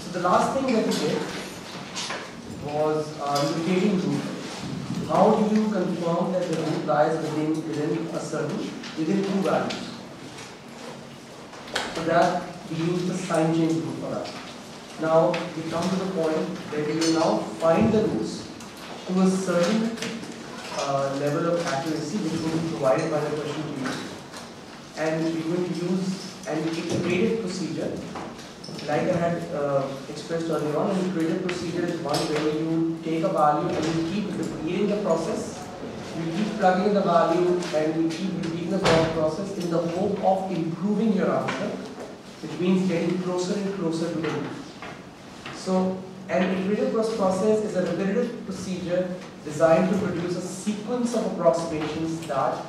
So the last thing that we did was locating root. How do you confirm that the root lies within two values? So that we use the sign change rule for that. Now we come to the point where we will now find the roots to a certain level of accuracy which will be provided by the question to you. And we're going to use an iterative procedure. Like I had expressed earlier on, an iterative procedure is one where you take a value and you keep repeating the process. You keep plugging in the value and you keep repeating the process in the hope of improving your answer, which means getting closer and closer to the root. So an iterative process is a repetitive procedure designed to produce a sequence of approximations that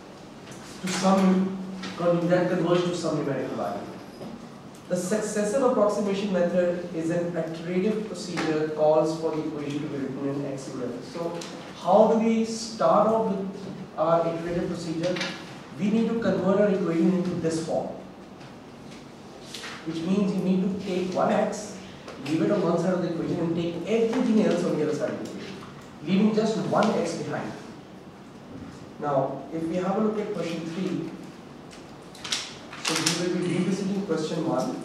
converge to some numerical value. The successive approximation method is an iterative procedure that calls for the equation to be written in x equal to. So how do we start off with our iterative procedure? We need to convert our equation into this form, which means you need to take one x, leave it on one side of the equation and take everything else on the other side of the equation, leaving just one x behind. Now, if we have a look at question 3, so we will be revisiting question 1.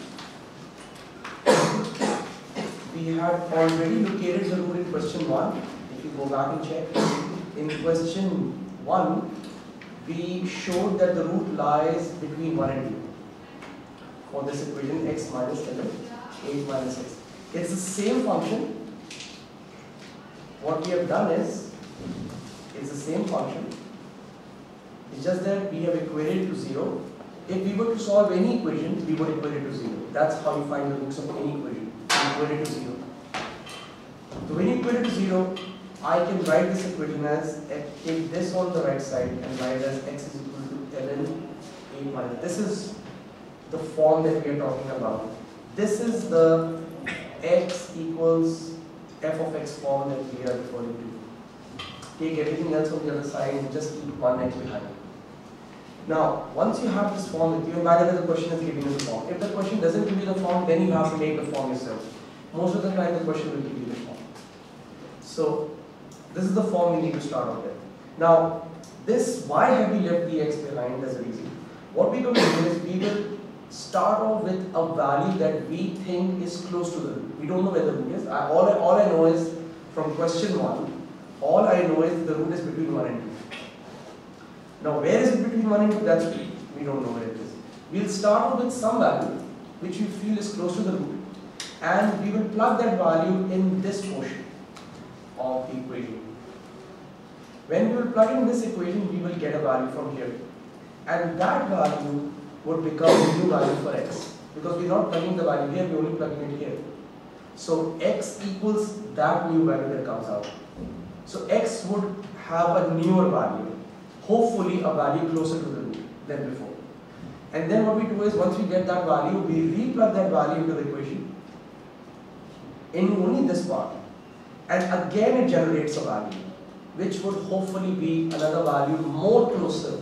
We had already located the root in question 1. If you go back and check, in question 1, we showed that the root lies between 1 and 2 for this equation x minus 7, 8 minus 6. It's the same function. What we have done is, it's the same function. It's just that we have equated it to 0. If we were to solve any equation, we would equate it to 0. That's how you find the roots of any equation. You equate it to 0. So when you equate it to 0, I can write this equation as, take this on the right side and write as x is equal to ln 8 minus. This is the form that we are talking about. This is the x equals f of x form that we are referring to. Take everything else on the other side and just keep one x behind. Now, once you have this form with you, and by the way, the question is giving you the form. If the question doesn't give you the form, then you have to make the form yourself. Most of the time, the question will give you the form. So, this is the form we need to start off with. Now, why have we left the x behind? There's a reason. What we're going to do is, we will start off with a value that we think is close to the root. We don't know where the root is. All I know is, from question 1, all I know is the root is between 1 and 2. Now, where is it between 1 and 2? That's we don't know where it is. We'll start off with some value which we feel is close to the root, and we will plug that value in this portion of the equation. When we will plug in this equation, we will get a value from here, and that value would become a new value for x, because we're not plugging the value here, we're only plugging it here. So x equals that new value that comes out. So x would have a newer value. Hopefully a value closer to the root than before. And then what we do is, once we get that value, we re-plug that value into the equation in only this part. And again it generates a value, which would hopefully be another value more closer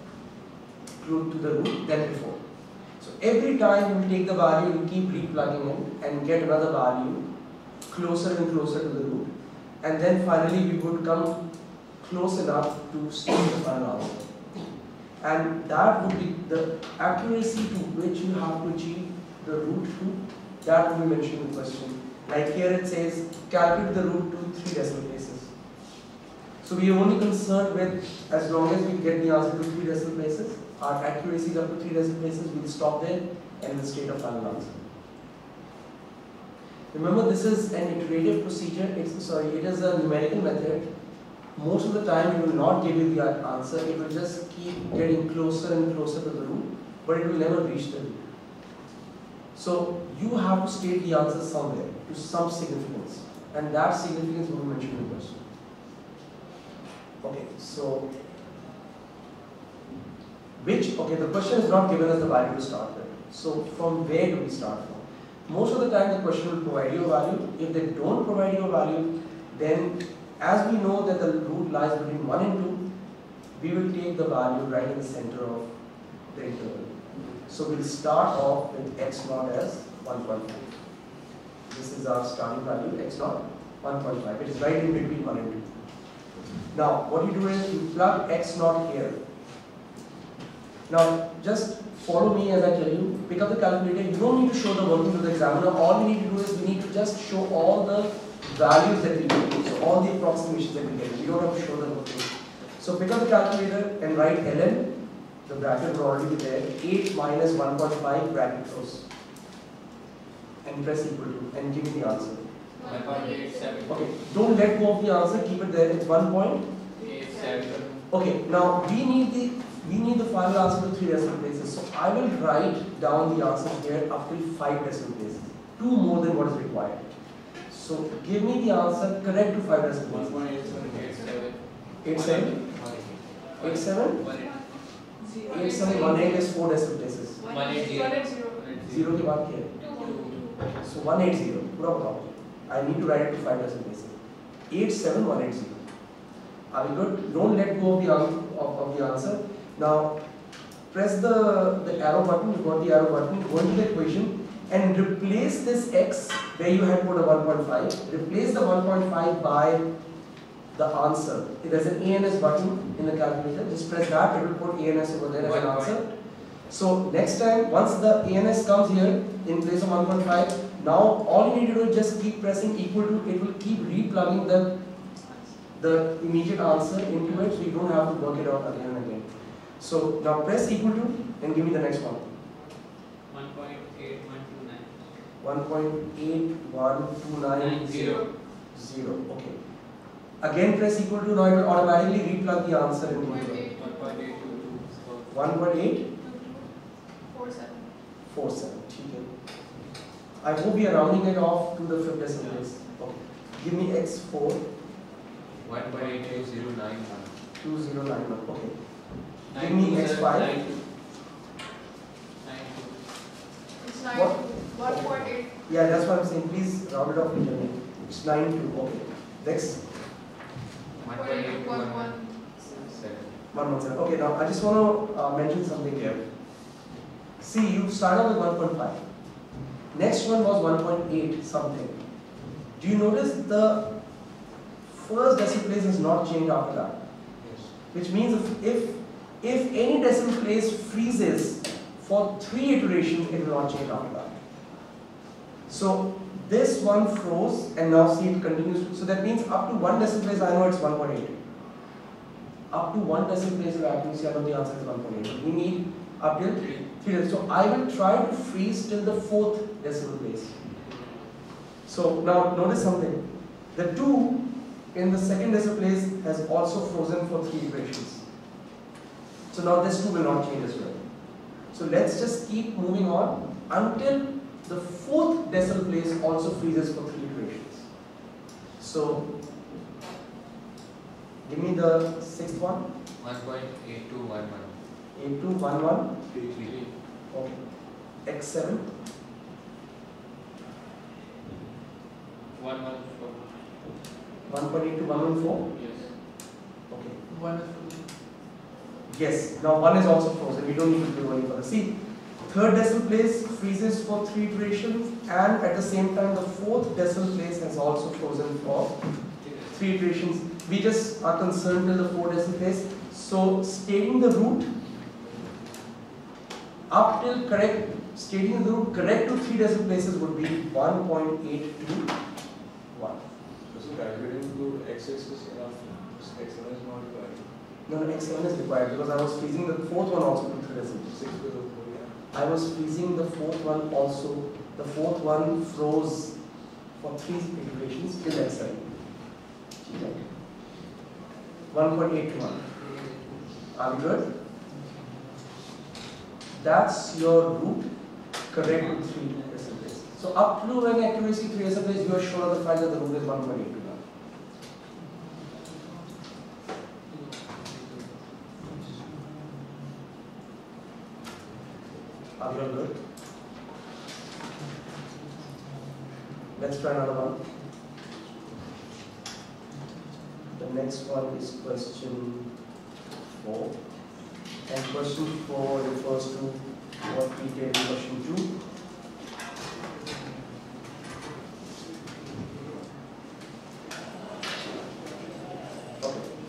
to the root than before. So every time we take the value, we keep re-plugging in and get another value closer and closer to the root. And then finally we would come close enough to state the final answer. And that would be the accuracy to which you have to achieve the root to, that will be mentioned in the question. Like here it says, calculate the root to 3 decimal places. So we are only concerned with, as long as we get the answer to 3 decimal places, our accuracy is up to 3 decimal places, we will stop there and we'll state a final answer. Remember, this is an iterative procedure, it is a numerical method. Most of the time it will not give you the answer, it will just keep getting closer and closer to the root, but it will never reach the root. So you have to state the answer somewhere, to some significance, and that significance will be mentioned in the question. Okay, so the question is not given as the value to start with. So from where do we start from? Most of the time the question will provide you a value. If they don't provide you a value, then as we know that the root lies between 1 and 2, we will take the value right in the center of the interval. So we'll start off with x naught as 1.5. This is our starting value, x naught, 1.5. It is right in between 1 and 2. Now, what you do is you plug x naught here. Now, just follow me as I tell you. Pick up the calculator. You don't need to show the working to the examiner. All we need to do is we need to just show all the values that we get. So, all the approximations that we get. We don't have to show the working. So, pick up the calculator and write ln. The bracket will already be there. 8 minus 1.5 bracket close. And press equal to and give me the answer. 1.87. Okay, don't let go of the answer, keep it there. It's 1.87. Okay, now we need the final answer to 3 decimal places. So I will write down the answer here up till 5 decimal places. 2 more than what is required. So give me the answer correct to 5 decimal places. 87. 87? 8718 is 4 decimal places. 180. 0 के बाद क्या है? So 180. पूरा बताओ. I need to write it to 5 decimal places. 87180. Are we good? Don't let go of the answer. Now press the arrow button. You got the arrow button. Go into the equation and replace this x where you had put a 1.5. Replace the 1.5 by the answer. There's an ANS button in the calculator. Just press that. It will put ANS over there as an answer. So next time, once the ANS comes here in place of 1.5, now all you need to do is just keep pressing equal to. It will keep replugging the immediate answer into it, so you don't have to work it out again and again. So now press equal to and give me the next one. 1.8129. 1.8129 0. Okay. Again press equal to. Now it will automatically replug the answer into it. 1.8 47. I hope we are rounding it off to the 5th decimal place. Okay. Give me x4. 1.82091. 2091. Okay. Give me x5. It's What? 1.8. Yeah, that's what I'm saying. Please round it off and tell me. It's 92. Okay. Next. 1.8117. 117. Okay, now I just want to mention something here. See, you started with 1.5. Next one was 1.8 something. Do you notice the first decimal place is not changed after that? Yes. Which means if any decimal place freezes for 3 iterations, it will not change after that. So this one froze and now see it continues. So that means up to 1 decimal place I know it's 1.8. Up to 1 decimal place of accuracy I know the answer is 1.8. We need up till 3. So I will try to freeze till the 4th decimal place. So now notice something. The 2 in the 2nd decimal place has also frozen for 3 iterations. So now this 2 will not change as well. So let's just keep moving on until the 4th decimal place also freezes for 3 iterations. So give me the 6th one. 1.8211. 8211. 33. Okay. X7. 1.8 to 114. Yes. Okay. Yes. Now 1 is also frozen. We don't need to do any further. See, 3rd decimal place freezes for 3 iterations, and at the same time the 4th decimal place has also frozen for 3 iterations. We just are concerned till the 4th decimal place. So stating the root up till correct, stating the root correct to 3 decimal places would be 1.821. So calculating to x-axis is enough. X7 is not required. No, x7 is required because I was freezing the 4th one also to 3 decimal. 6 goes over here. I was freezing the 4th one also. The 4th one froze for 3 iterations till x7. 1.821. Are we good? That's your root correct to 3 decimal places. So up to an accuracy 3 decimal places, you are sure of the fact that the root is 1.821. Are we all good? Let's try another one. The next one is question 4. And question 4 refers to what we did in question 2.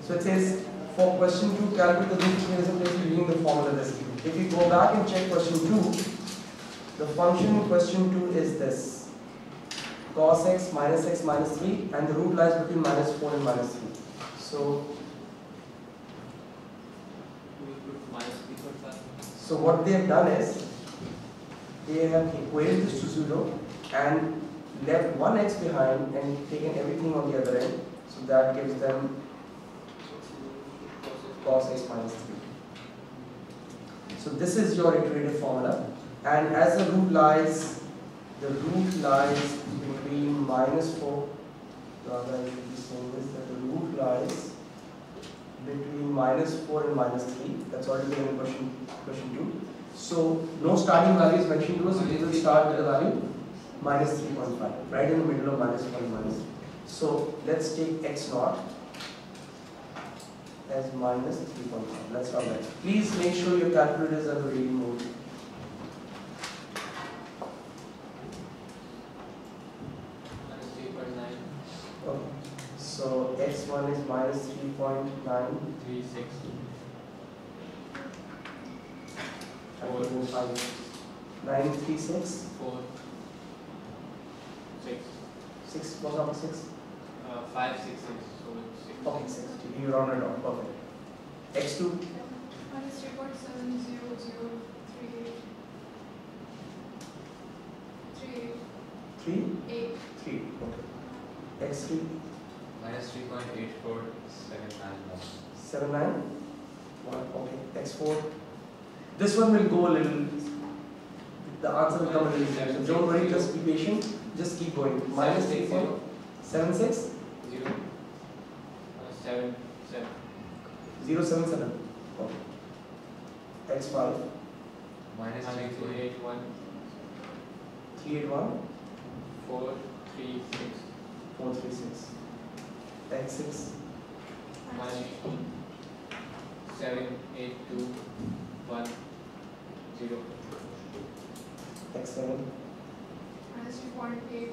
So it says for question 2, calculate the root between decimal places using the formula this. If you go back and check question 2, the function in question 2 is this: cos x minus 3, and the root lies between minus 4 and minus 3. So we put minus 3 for that. So what they have done is, they have equated this to 0 and left one x behind and taken everything on the other end. So that gives them cos x minus 3. So this is your iterative formula. And as the root lies between minus 4, rather I should be saying this, that the root lies between minus 4 and minus 3. That's already given in question 2. So no starting value is mentioned to us, so we will start with the value minus 3.5, right in the middle of minus 1 and minus 3. So let's take x naught as minus 3.5. Let's start that. Please make sure your calculator is at the reading mode. Minus 3.9. Okay. So x1 is minus 3.9. 36. 936. 4. 6. 6 was up 6. 5, 6, 6. So it's 6. Okay, 6. You rounded off. Perfect. x2. Minus 3.70038. 3. 8. 3. Okay. x3. Minus 3.8479. 79. 1. Okay. x4. This one will go a little. The answer will come a little. So don't worry. Just be patient. Just keep going. Minus 6, 0. 7 6. 0. 7, 7. 0 7 7. Okay. x5. Minus 3.81. 3 8 1. 4, 3, 6. 4 3 6. x6. Minus 7, 8, 2, 1, 0. x7. Minus 2.8017.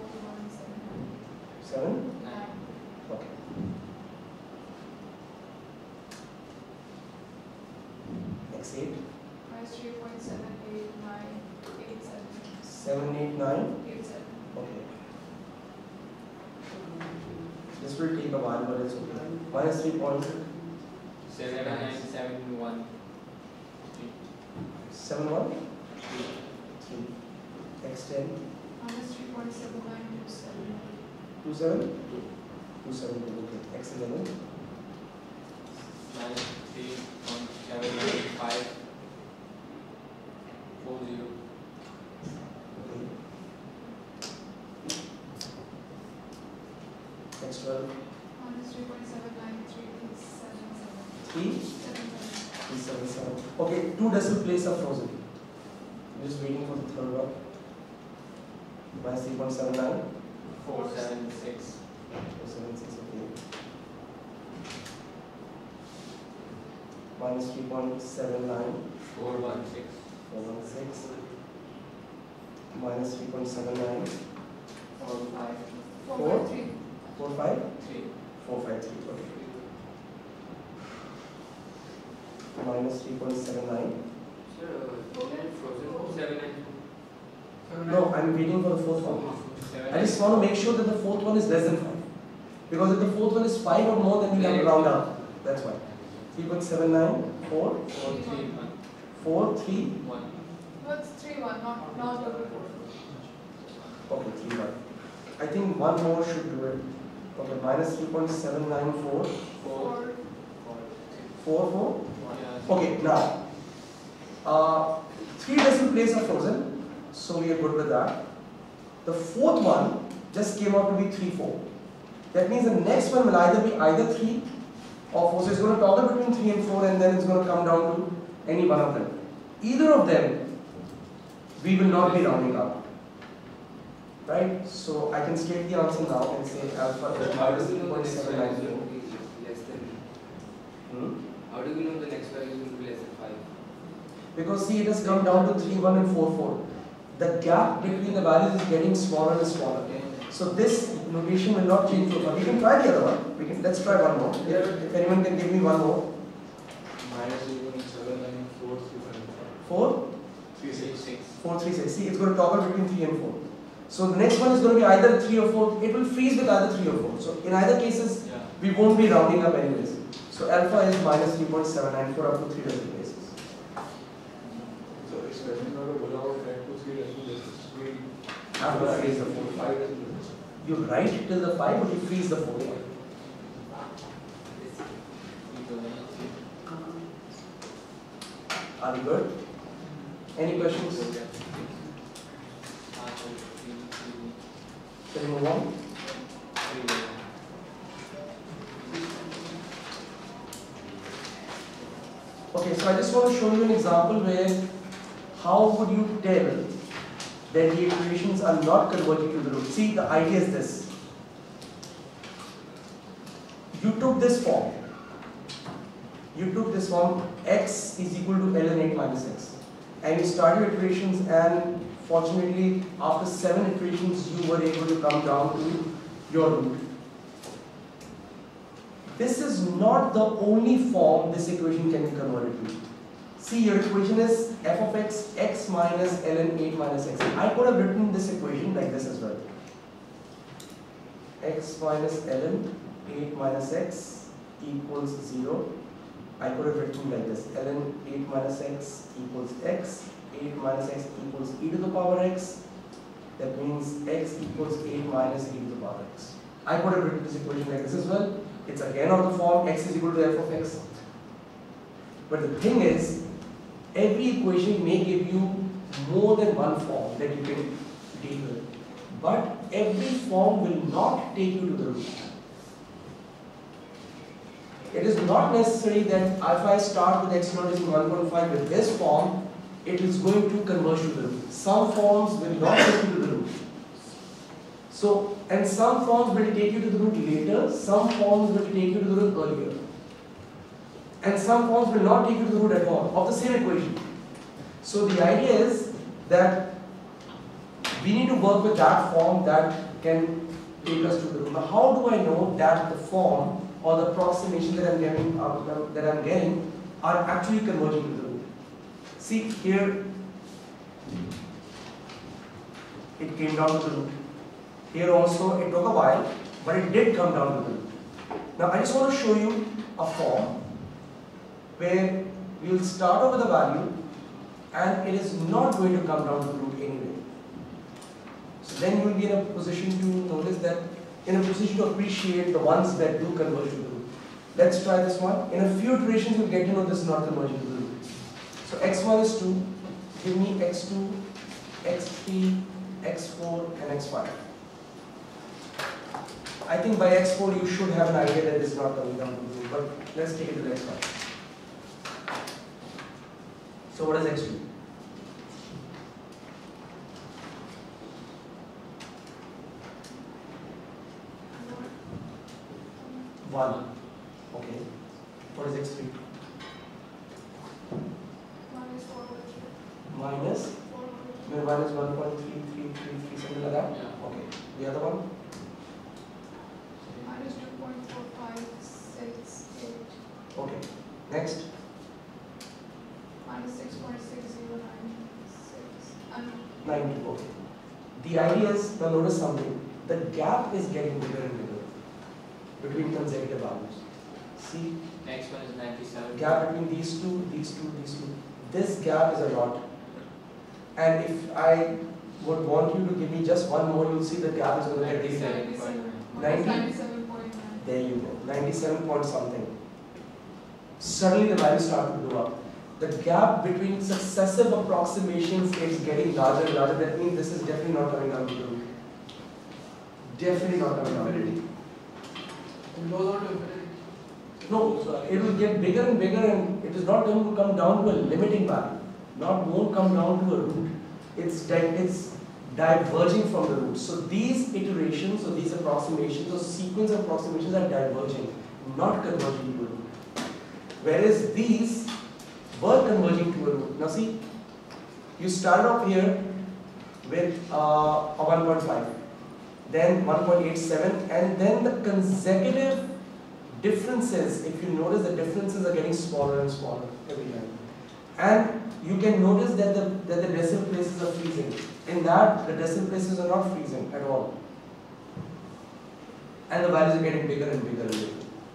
7. 9. Okay. x8. Minus 3.789887. 7 8 9. 87. Okay. This will take a while, but it's okay. Minus 3 point. 7, 9, 7, 1, 7 1. 3. x10. Minus 3.7927. 2 7. 2 7 2. Okay. x11. minus 3.795, 40. Okay. x12. Minus 3.79337. 3 7 7. Okay. 2 decimal places are frozen. I'm just waiting for the third one. Minus 3.79. 476. 476. Okay. Minus 3.79. 416. 416. Minus 3.79. 45. 4? 4.3. 4 5. 3. 4 5 3. Okay. Minus 3.79. No, I'm waiting for the fourth one. I just want to make sure that the fourth one is less than 5. Because if the fourth one is 5 or more, then we have to round up. That's why. 3.79, 4, 4, 3, 1. 4, 3. 1. No, it's 3 1, not double 4. Okay, 3, 1. I think one more should do it. Okay, minus 3.794, 4. 4, 4. Yeah. Okay, now, 3 decimal places are frozen, so we are good with that. The fourth one just came out to be 3, 4. That means the next one will either be either 3 or 4. So it's going to toggle between 3 and 4, and then it's going to come down to any one of them. Either of them, we will not be rounding up. Right? So I can state the answer now and say alpha is minus 3.794. How do we know the next value will be less than 5? Because see, it has come down to 3, 1 and 4, 4. the gap between the values is getting smaller and smaller. So this notation will not change so far. We can try the other one. Let's try one more. Here, if anyone can give me one more. Minus 794 4, 36. 4, 3, 6. See, it's going to toggle between 3 and 4. So the next one is going to be either 3 or 4. It will freeze with either 3 or 4. So in either cases, Yeah. we won't be rounding up anyways. So alpha is minus 3.794 up to 3 decimal places. So expression not a below Lec2 3 decimal places. We Have to freeze the 4. 5 decimal places. You write till the 5, but you freeze the 4. Are we good? Any questions? Can we move on? Okay, so I just want to show you an example where how would you tell that the equations are not converging to the root. See, the idea is this. You took this form. You took this form x is equal to ln 8 minus x. And you started your iterations, and fortunately after 7 iterations you were able to come down to your root. This is not the only form this equation can be converted to. See, your equation is f of x, x minus ln 8 minus x. I could have written this equation like this as well. X minus ln 8 minus x equals 0. I could have written like this. Ln 8 minus x equals x. 8 minus x equals e to the power x. That means x equals 8 minus e to the power x. I could have written this equation like this as well. It's again of the form x is equal to f of x. But the thing is, every equation may give you more than one form that you can deal with. But every form will not take you to the root. It is not necessary that if I start with x naught is 1.5 with this form, it is going to converge to the root. Some forms will not take you to the root. So, and some forms will take you to the root later, some forms will take you to the root earlier. And some forms will not take you to the root at all, of the same equation. So the idea is that we need to work with that form that can take us to the root. Now how do I know that the form or the approximation that I'm getting are actually converging to the root? See here, it came down to the root. Here also it took a while, but it did come down to the root. Now I just want to show you a form where we will start off with a value and it is not going to come down to the root anyway. So then you will be in a position to notice that, in a position to appreciate the ones that do converge to the root. Let's try this one. In a few iterations you will get to know this is not converging to the root. So x1 is 2, give me x2, x3, x4 and x5. I think by x4 you should have an idea that this is not coming down to the root, but let's take it to the next one. So what is x2? One. Okay. What is x3? Minus 4 over 3. Minus? 4 over 3. Maybe minus 1.3333, something like that? Yeah. Okay. The other one? Minus 2.4568. Okay. Next? Minus 6.6096. 92. Okay. The idea is, now notice something. The gap is getting bigger and bigger between consecutive values. See? Next one is 97. Gap between these two, these two, these two. This gap is a lot. And if I would want you to give me just one more, you'll see the gap is going to get bigger. 97. 97.9. There you go. 97 point something. Suddenly the values start to go up. The gap between successive approximations is getting larger and larger. That means this is definitely not coming down to the root. Definitely not coming down to the root. It goes on to infinity. No, it will get bigger and bigger, and it is not going to come down to a limiting value. Won't come down to a root. It's diverging from the root. So these iterations or these approximations or sequence of approximations are diverging, not converging to a root. Whereas these were converging to a root. Now see, you start off here with a 1.5, then 1.87, and then the consecutive differences, if you notice, the differences are getting smaller and smaller every time. And you can notice that the decimal places are freezing. In that, the decimal places are not freezing at all. And the values are getting bigger and bigger and bigger.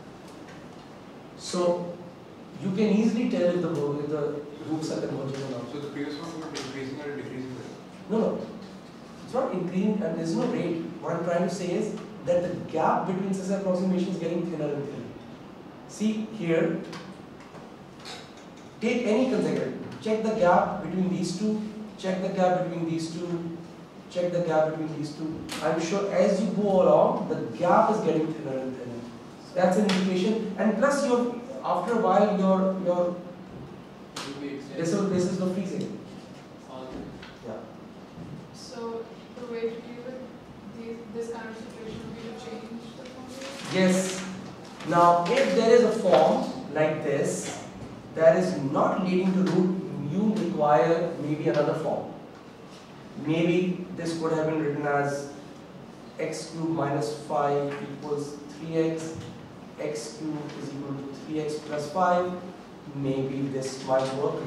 So, you can easily tell if the roots are converging or not. So the previous one was increasing or decreasing? No. It's not increasing and there's no rate. What I'm trying to say is that the gap between successive approximations is getting thinner and thinner. See here, take any consecutive. Check the gap between these two, check the gap between these two, check the gap between these two. I'm sure as you go along, the gap is getting thinner and thinner. That's an indication. And plus, after a while, your decimal places are freezing. Yeah. So the way to deal with this kind of situation would be to change the formula? Yes. Now, if there is a form like this that is not leading to root, you require maybe another form. Maybe this could have been written as x cubed minus 5 equals 3x, x cubed is equal to 3x plus 5. Maybe this might work.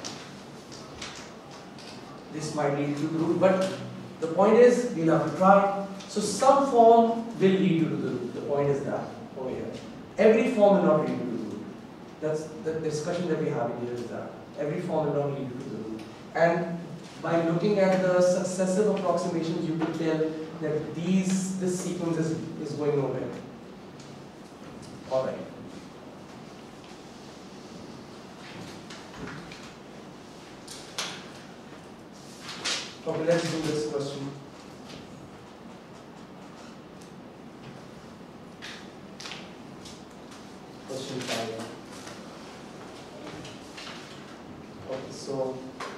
This might lead to the root, but the point is, we'll have to try. So some form will lead you to the root. The point is that over here. Every form will not lead you to the root. That's the discussion that we're having here is that. Every form will not lead you to the root. And by looking at the successive approximations, you can tell that this sequence is going nowhere. Alright. Okay, let's do this question. Question 5. Okay, so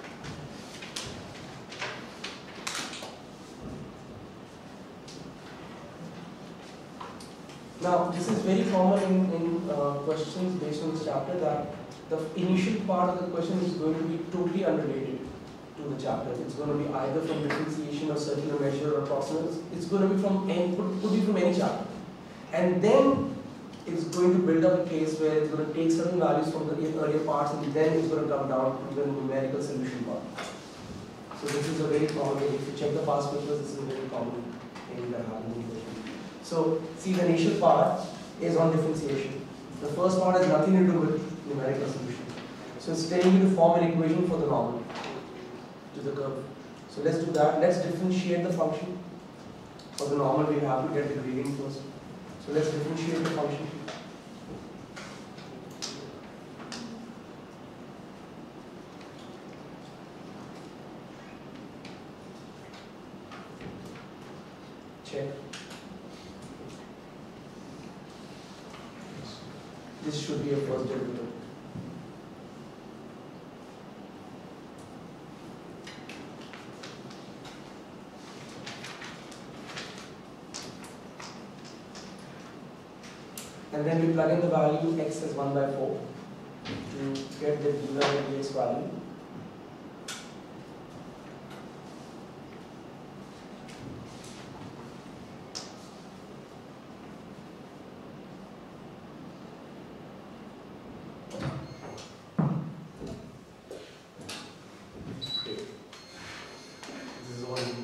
now this is very common in questions based on this chapter, that the initial part of the question is going to be totally unrelated to the chapter. It's going to be either from differentiation or circular measure or approximates. It's going to be from could be from any chapter. And then it's going to build up a case where it's going to take certain values from the earlier parts and then it's going to come down to the numerical solution part. So this is a very common thing. If you check the past papers, this is a very common thing that happens in question. So see, the initial part is on differentiation. The first part has nothing to do with numerical solution. So it's telling you to form an equation for the normal to the curve. So let's do that. Let's differentiate the function. For the normal, we have to get the gradient first. So let's differentiate the function. Check. This should be a first derivative. And then we plug in the value x as 1 by 4 to get the dy dx value. This is one.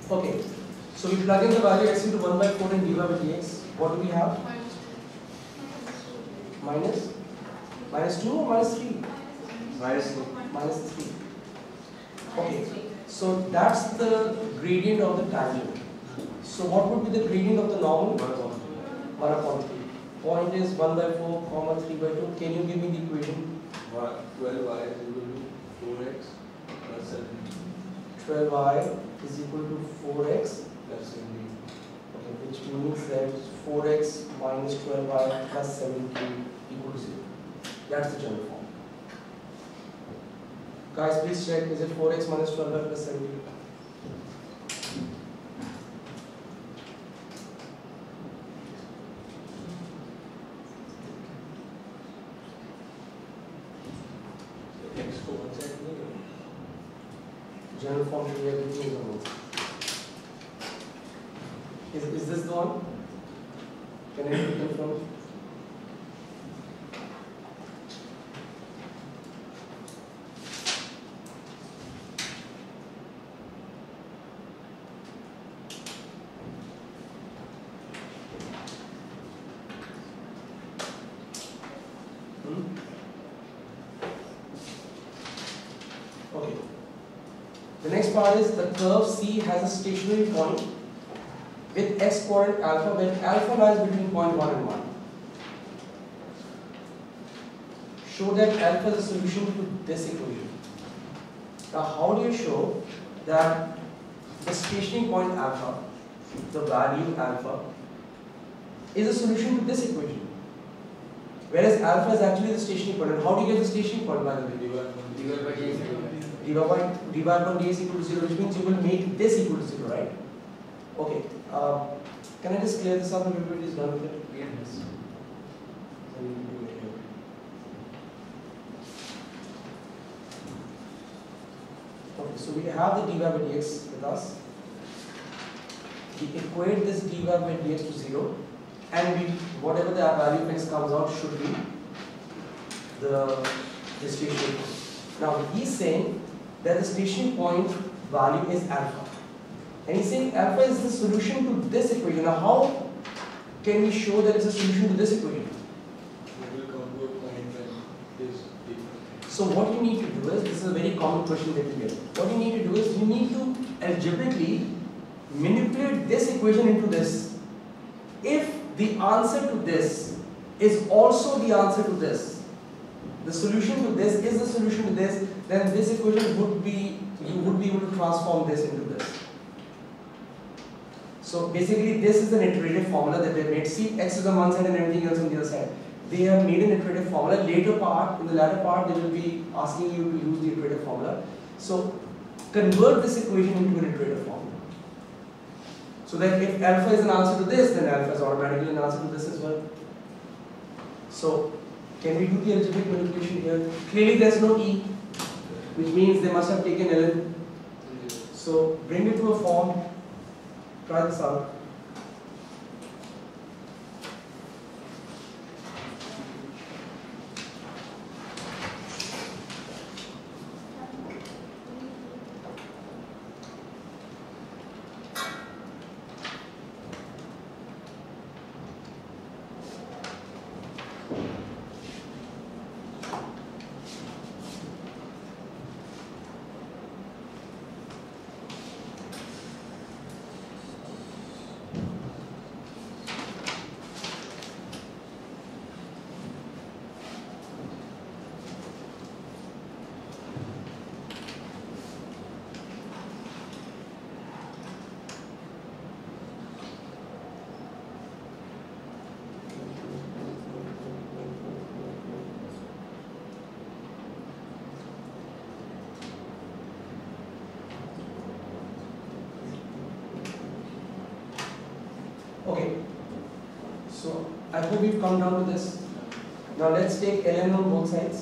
Okay, so we plug in the value x into 1 by 4 in dy by dx. What do we have? Minus Minus 2 or minus 3? Minus 2. Minus 3. Okay, so that's the gradient of the tangent. So what would be the gradient of the normal? 1 upon 3. Point is 1 by 4, comma 3 by 2. Can you give me the equation? 12y is equal to 4x plus 17. 12y is equal to 4x. Plus 17. Okay, which means that 4x minus 12y plus 17 equal to 0. That's the general form. Guys, please check, is it 4x minus 12y plus 17? X को 1 side नहीं है. General form should be everything is on one side. Is this the one? Can I confirm? Okay. The next part is the curve C has a stationary point with x coordinate alpha, where alpha lies between point 1 and 1. Show that alpha is a solution to this equation. Now, how do you show that the stationary point alpha, the value alpha, is a solution to this equation? Whereas alpha is actually the stationary point. And how do you get the stationary point, by the way? Divided by dx. dy by dx equal to 0, which means you will make this equal to 0, right? Okay. Can I just clear this up and everybody is done with it? Yes. Okay, so we have the dy by dx with us. We equate this dy by dx to 0, and we, whatever the value of x comes out should be the stationary point. Now he's saying that the stationary point value is alpha. And he's saying alpha is the solution to this equation. Now how can we show that it's a solution to this equation? We will come to a point when this equal. So what you need to do is, this is a very common question that you get. What you need to do is, you need to algebraically manipulate this equation into this. If the answer to this is also the answer to this, the solution to this is the solution to this, then this equation would be, you would be able to transform this into this. So basically this is an iterative formula that they made. See, x is on one side and everything else on the other side. They have made an iterative formula. Later part, in the latter part, they will be asking you to use the iterative formula. So convert this equation into an iterative formula. So that if alpha is an answer to this, then alpha is automatically an answer to this as well. So can we do the algebraic manipulation here? Clearly there is no e, which means they must have taken ln. So bring it to a form. Try this out. Okay, so I hope we've come down to this. Now let's take ln on both sides.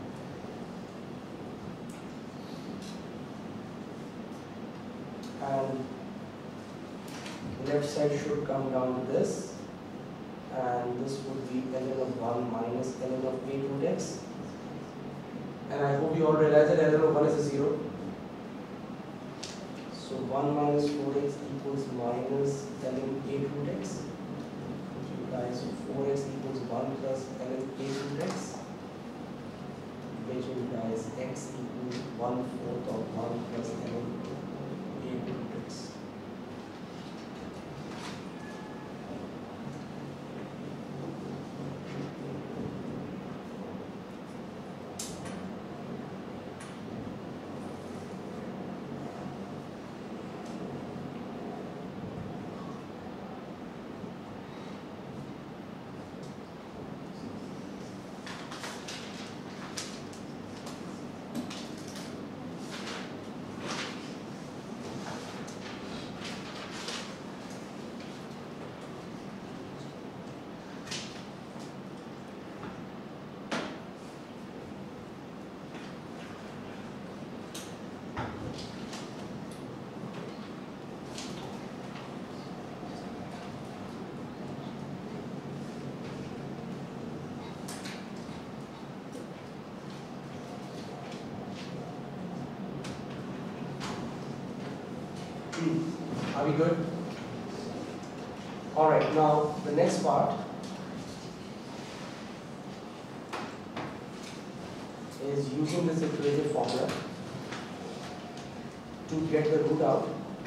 And left side should come down to this. And this would be ln of 1 minus ln of a root x. And I hope you all realize that ln of 1 is a 0. So 1 minus 4x equals minus ln 8 root x. Implies 4x equals 1 plus ln 8 root x, which implies x equals 1/4 of 1 plus ln 8 root x. Are we good? Alright, now the next part is using this iterative formula to get the root out,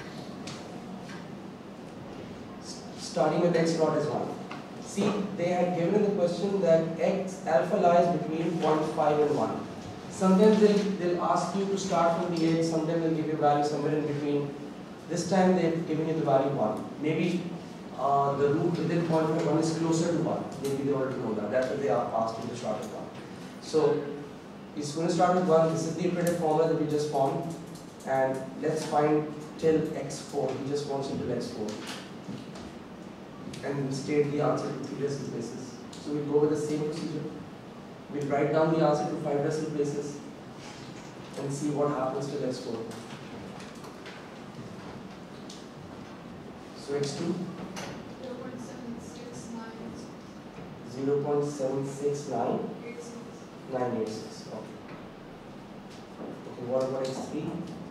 starting with x naught as 1. See, they had given in the question that x alpha lies between 0.5 and 1. Sometimes they'll ask you to start from the edge, sometimes they'll give you value somewhere in between. This time they've given you the value 1. Maybe the root within 0.1 is closer to 1. Maybe they already know that. That's what they are asked you to start with 1. So it's going to start with 1. This is the iterative formula that we just formed. And let's find till x4. He just wants it till x4. And state the answer to 3 decimal places. So we'll go with the same procedure. We'll write down the answer to 5 decimal places and see what happens till x4. So x2 0.769 986. Okay. Okay, what about x3?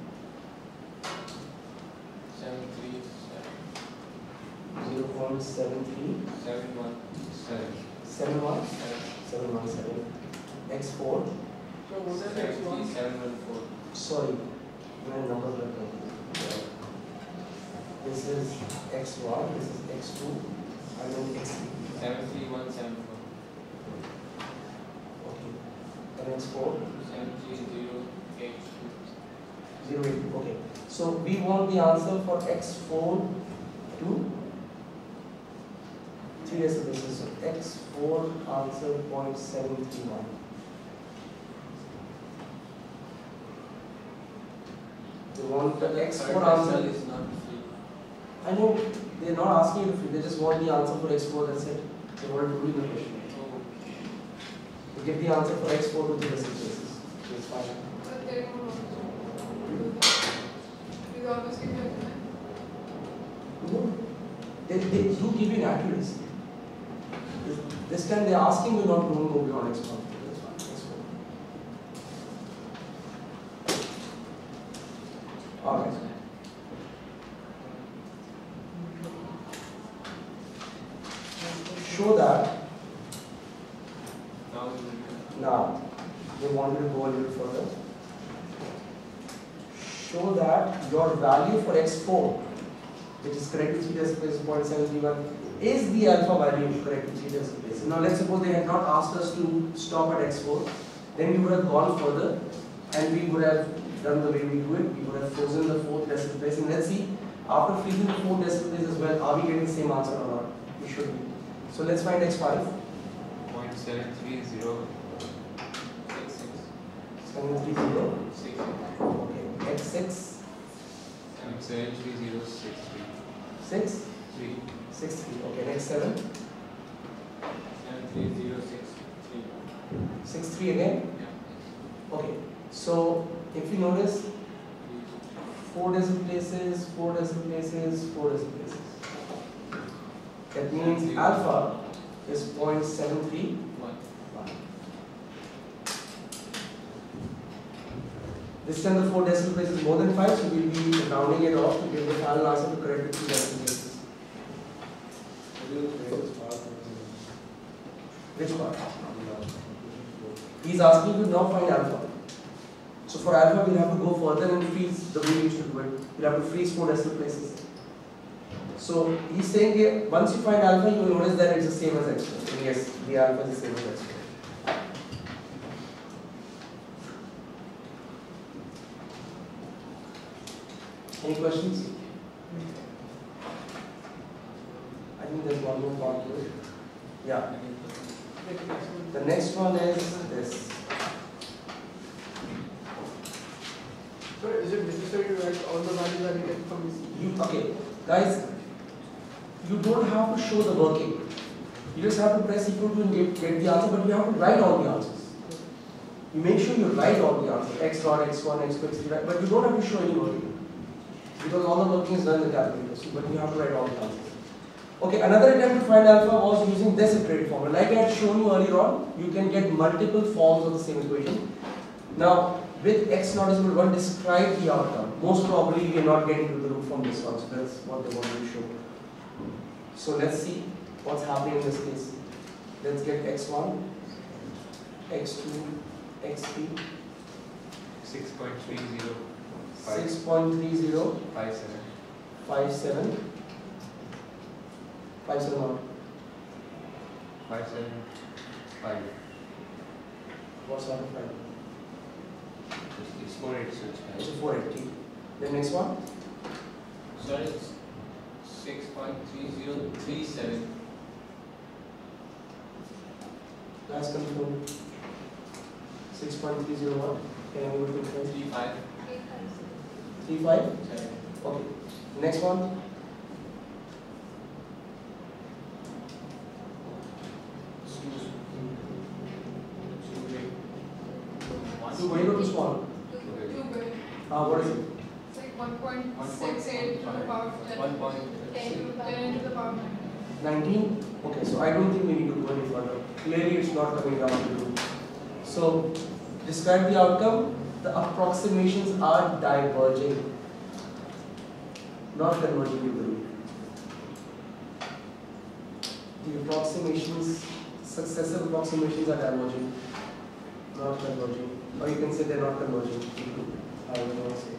0.73 717 x4. So what is x1? 714. Sorry, my number is wrong. This is x1, this is x2, and then x3. 73174. Okay. And x4? 73082. 0.8. Okay. So we want the answer for x4 to 3 decimal places. So x4 answer 0.731. They want the x4 answer. Is not free. I know they're not asking you to fill, they just want the answer for x4, that's it. They want to do the question. They give the answer for x4 to 3 decimal places. So it's fine. But they don't want to do that. They always give you a No. They do give you an accuracy. This time they're asking you not to go beyond x1. That's fine. X4. Alright. Show that. Now, they want you to go a little further. Show that your value for x4, which is correct to 3 decimal places 0.731, is the alpha value correct to 3 decimal places. Now, let's suppose they had not asked us to stop at x4, then we would have gone further and we would have done the way we do it. We would have frozen the 4th decimal place. And let's see, after freezing the 4th decimal place as well, are we getting the same answer or not? We should be. So let's find x5. 0.730. 730. Okay. x6. 73063. 6. 3. 63. Okay. Next 7. 73063. 63 again. Yeah. Okay. So if you notice, 4 decimal places, 4 decimal places, 4 decimal places. That means alpha is 0.731. This time the 4 decimal places is more than 5, so we'll be rounding it off to give the final answer to correct with 2 decimal places. Which part? He's asking you to now find alpha. So for alpha, we'll have to go further and freeze the way we used to do it. We'll have to freeze 4 decimal places. So he's saying here, once you find alpha, you will notice that it's the same as x squared. And yes, the alpha is the same as x squared. Any questions? I think there's one more part to it. Yeah. The next one is this. So is it necessary to write all the values that we get from this? Okay, guys, you don't have to show the working. You just have to press equal to and get the answer, but you have to write all the answers. You make sure you write all the answers, x0, x1, x2, x3, but you don't have to show any working. Because all the working is done in the calculator, so, but you have to write all the answers. Okay, another attempt to find alpha was using this iterative formula. Like I had shown you earlier on, you can get multiple forms of the same equation. Now, with x not is equal to 1, describe the outcome. Most probably we are not getting to the root from this one, so that's what they want to show. So let's see what's happening in this case. Let's get x1, x2, x3. 6.30. 6.30, 57. 57, 57 575. What's out of 5? It's 480. It's a 480. The next one? Sorry, it's 6.3037. Last confirm. 6.30 what? Can anyone confirm? 35. 35? 7. Okay. Next one? Too big or too small? Too big. What is it? It's like 1.68 to the power of 10. 10 to the power of 9. 19? Okay, so I don't think we need to go any further. Clearly it's not coming down to 2. So, describe the outcome. The approximations are diverging, not converging with the root. The approximations, successive approximations are diverging, not converging. Or you can say they're not converging. I will not say.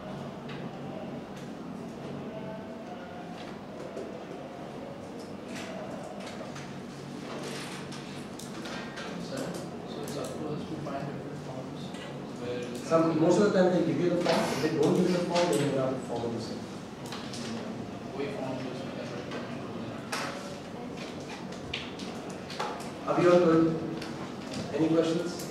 Most of the time they give you the form. If they don't give you the form, then you have to follow the same. Are we all good? Any questions?